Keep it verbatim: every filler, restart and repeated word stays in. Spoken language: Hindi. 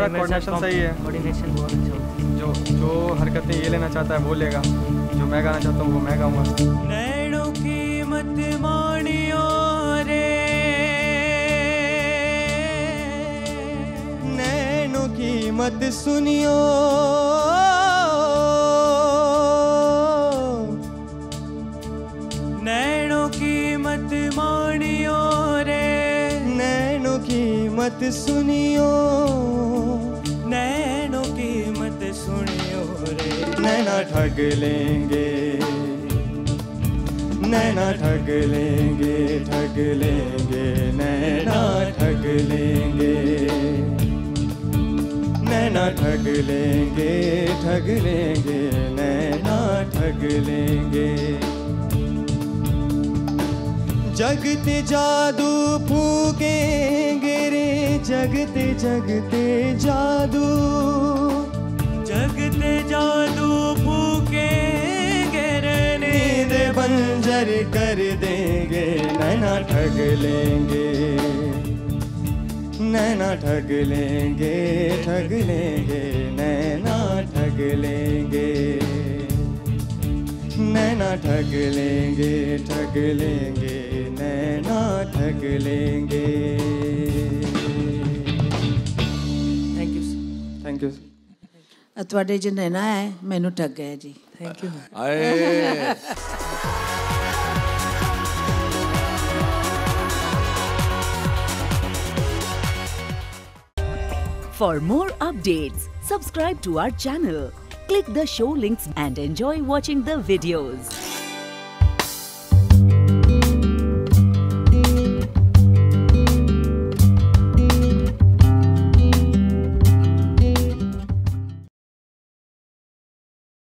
हमारा कोऑर्डिनेशन सही है, कोऑर्डिनेशन बहुत अच्छा होता है। जो जो हरकतें ये लेना चाहता है वो लेगा, जो मैं गाना चाहता हूँ वो मैं गाऊंगा। नैनों की मत मानियो रे, नैनों की मत सुनियो, नैनों की मत मानियो रे, नैनों की मत सुनियो, नैनों की मत सुनियो रे। नैना ठग लेंगे, नैना ठग लेंगे, ठग लेंगे, नैना ठग लेंगे, नैना ठग लेंगे, ठग लेंगे, नैना ठग लेंगे। जगते जादू फूकेंगे रे, जगते जगते जादू, जगते जादू फूकेंगे रे, नींद बंजर कर देंगे। नैना ठग लेंगे, नैना ठग लेंगे, ठग लेंगे, नैना ठग लेंगे, नैना ठग लेंगे, ठग लेंगे, नैना ठग लेंगे। Thank you thank you. ਤੁਹਾਡੇ ਚ ਨੈਣਾ ਹੈ, ਮੈਨੂੰ ਠੱਗ ਗਿਆ ਜੀ। Thank you. आए For more updates, subscribe to our channel, click the show links and enjoy watching the videos.